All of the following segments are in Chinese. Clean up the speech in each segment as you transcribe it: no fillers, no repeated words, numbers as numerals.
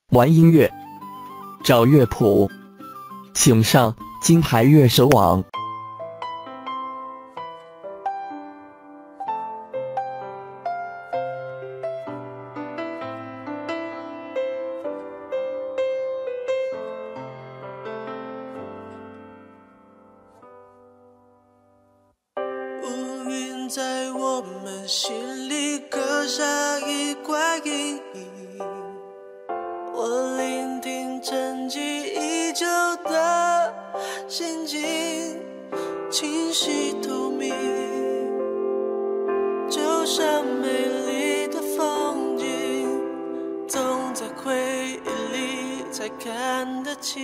玩音乐，找乐谱，请上金牌乐手网。 乌云在我们心里刻下一块阴影，我聆听沉寂已久的心境，清晰透明，就像美丽的风景，总在回忆里才看得清。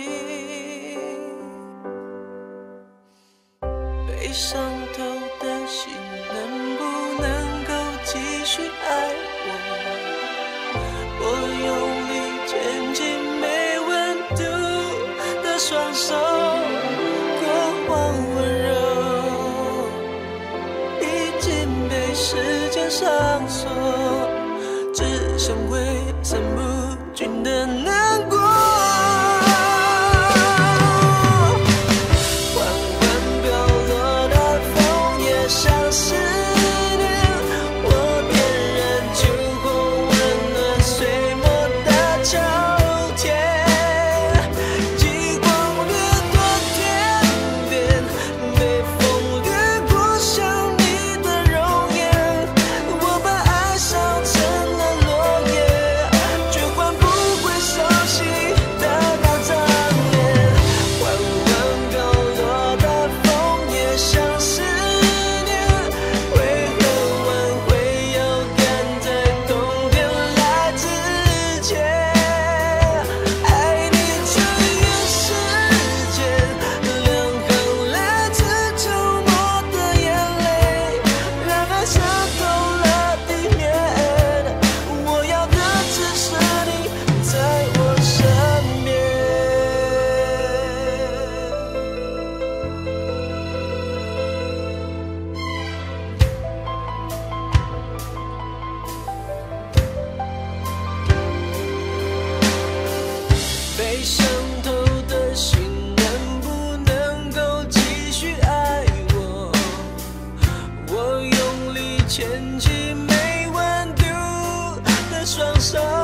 被伤透的心能不能够继续爱我？我用力牵紧没温度的双手，过往温柔已经被时间上锁，只剩挥散不尽的难过。被伤透的心能不能够继续爱我？我用力牵起没温度的双手。